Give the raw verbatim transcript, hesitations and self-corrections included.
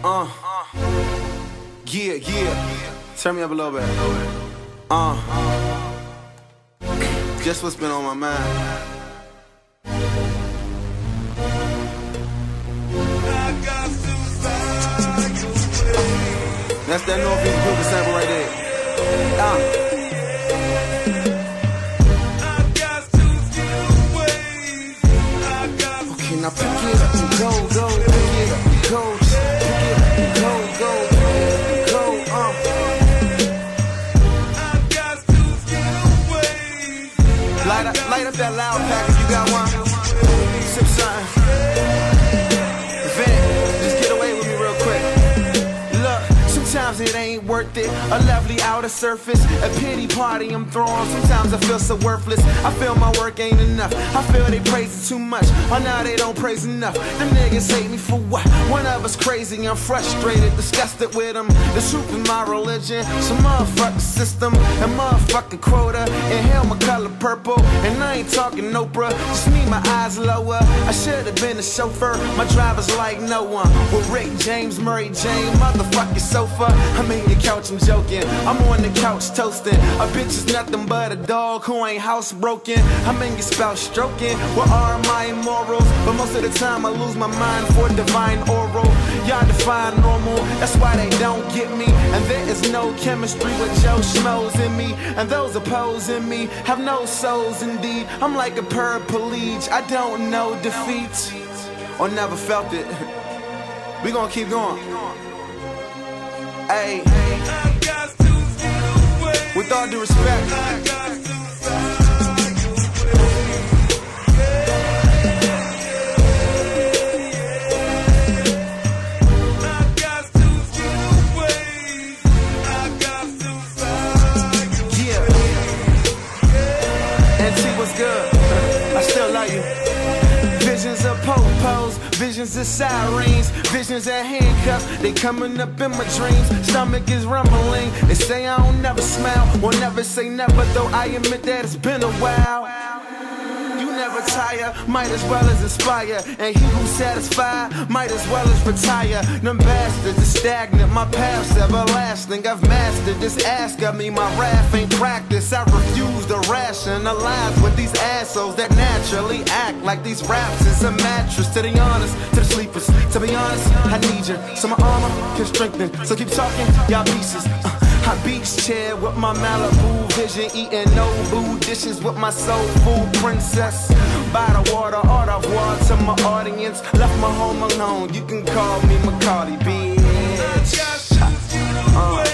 Uh, yeah, yeah. Turn me up a little bit. Uh, just what's been on my mind. That's that Northeast Group sample right there. Uh. Okay, now pick it up and go, go, pick it up and go, pick it up and go, go, go, uh. Light up, light up that loud pack if you got one. Sip something. Vent, just get away with me real quick. Sometimes it ain't worth it, a lovely outer surface, a pity party I'm throwing. Sometimes I feel so worthless, I feel my work ain't enough, I feel they praise it too much, or now they don't praise enough. Them niggas hate me for what? One of us crazy, I'm frustrated, disgusted with them. The truth in my religion, some motherfucking system, and motherfucking quota. Inhale my color purple, and I ain't talking Oprah, just me, my eyes lower. I should've been a chauffeur, my driver's like no one. With Rick James, Murray Jane, motherfucking sofa. I'm in your couch, I'm joking. I'm on the couch toasting. A bitch is nothing but a dog who ain't housebroken. I'm in your spouse stroking. What are my morals? But most of the time I lose my mind for divine oral. Y'all define normal, that's why they don't get me. And there is no chemistry with Joe Schmoes in me. And those opposing me have no souls indeed. I'm like a paraplegic, I don't know defeat. Or never felt it. We gonna keep going. Hey, with all due respect, yeah, and see what's good. I still love you. Visions of po-pos, visions of sirens, visions of handcuffs, they coming up in my dreams. Stomach is rumbling, they say I don't never smile, won't never say never, though I admit that it's been a while. You never tire, might as well as inspire, and he who's satisfied might as well as retire. Them bastards are stagnant, my path's everlasting. I've mastered this ask of me, my wrath ain't practice. I refuse to rationalize with these assholes that naturally act like these raps is a mattress. To the honest, to the sleepers, to be honest, I need you, so my armor can strengthen. So keep talking, y'all pieces. uh, I beach chair with my Malibu vision, eating Nobu dishes with my soul food princess. By the water, au revoir to my audience. Left my home alone, you can call me Macaulay, bitch. Uh.